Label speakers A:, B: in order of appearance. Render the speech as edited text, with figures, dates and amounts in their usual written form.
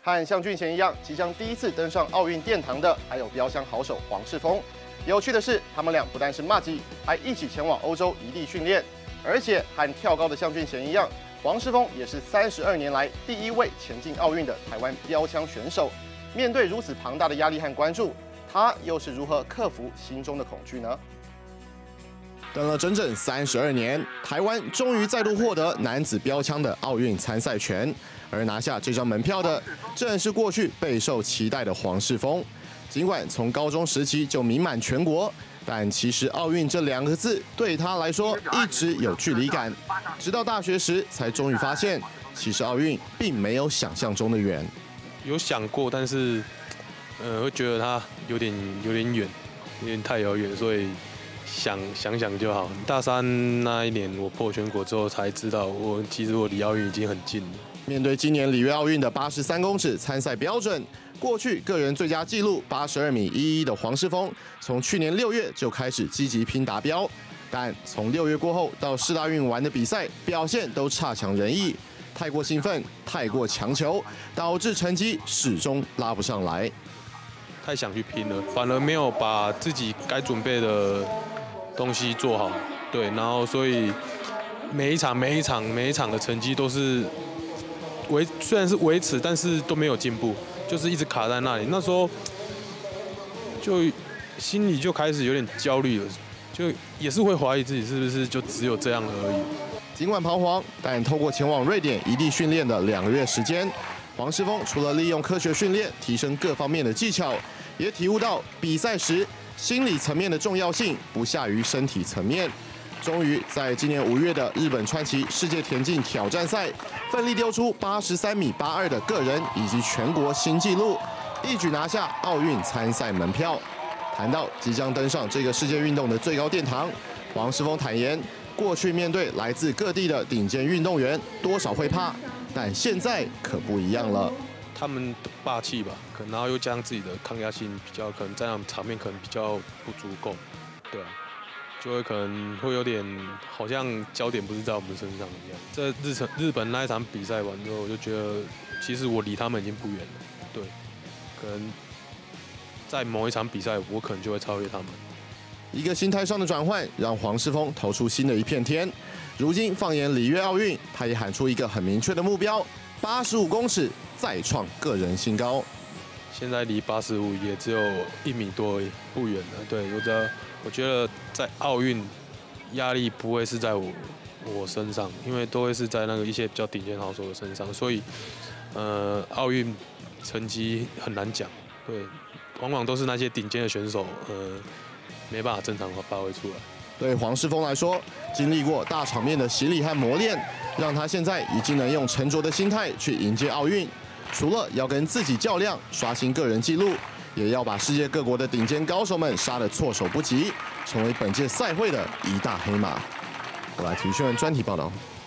A: 和向俊贤一样，即将第一次登上奥运殿堂的，还有标枪好手黄世峰。有趣的是，他们俩不但是麻吉，还一起前往欧洲异地训练，而且和跳高的向俊贤一样，黄世峰也是32年来第一位前进奥运的台湾标枪选手。面对如此庞大的压力和关注，他又是如何克服心中的恐惧呢？
B: 等了整整32年，台湾终于再度获得男子标枪的奥运参赛权，而拿下这张门票的，正是过去备受期待的黄世峰。尽管从高中时期就名满全国，但其实奥运这2个字对他来说一直有距离感。直到大学时，才终于发现，其实奥运并没有想象中的远。
C: 有想过，但是，会觉得它有点远，有点太遥远，所以想就好。大三那一年我破全国之后，才知道其实我离奥运已经很近了。
B: 面对今年里约奥运的83公尺参赛标准，过去个人最佳纪录82米11的黄世峰，从去年6月就开始积极拼达标，但从6月过后到世大运完的比赛，表现都差强人意。太过兴奋，太过强求，导致成绩始终拉不上来。
C: 太想去拼了，反而没有把自己该准备的东西做好。对，然后所以每一场的成绩都是虽然是维持，但是都没有进步，就是一直卡在那里。那时候就心里就开始有点焦虑了，就也是会怀疑自己是不是就只有这样而已。
B: 尽管彷徨，但透过前往瑞典异地训练的2个月时间，黄世峰除了利用科学训练提升各方面的技巧，也体悟到比赛时心理层面的重要性不下于身体层面。终于在今年5月的日本川崎世界田径挑战赛，奋力丢出83米82的个人以及全国新纪录，一举拿下奥运参赛门票。谈到即将登上这个世界运动的最高殿堂，黄世峰坦言，过去面对来自各地的顶尖运动员，多少会怕，但现在可不一样了。
C: 他们的霸气吧，然后又加上自己的抗压性比较，可能在那种场面可能比较不足够，对啊，就会可能会有点好像焦点不是在我们身上一样。在日本那一场比赛完之后，我就觉得其实我离他们已经不远了，对，可能在某一场比赛，我可能就会超越他们。
B: 一个心态上的转换，让黄世峰投出新的一片天。如今放眼里约奥运，他也喊出一个很明确的目标：85公尺再创个人新高。
C: 现在离85也只有1米多而已，不远了。对，我觉得在奥运压力不会是在我身上，因为都会是在那个一些比较顶尖好手的身上，所以奥运成绩很难讲。对，往往都是那些顶尖的选手，没办法正常发挥出来。
B: 对黄世峰来说，经历过大场面的洗礼和磨练，让他现在已经能用沉着的心态去迎接奥运。除了要跟自己较量，刷新个人纪录，也要把世界各国的顶尖高手们杀得措手不及，成为本届赛会的一大黑马。我来体育新闻专题报道。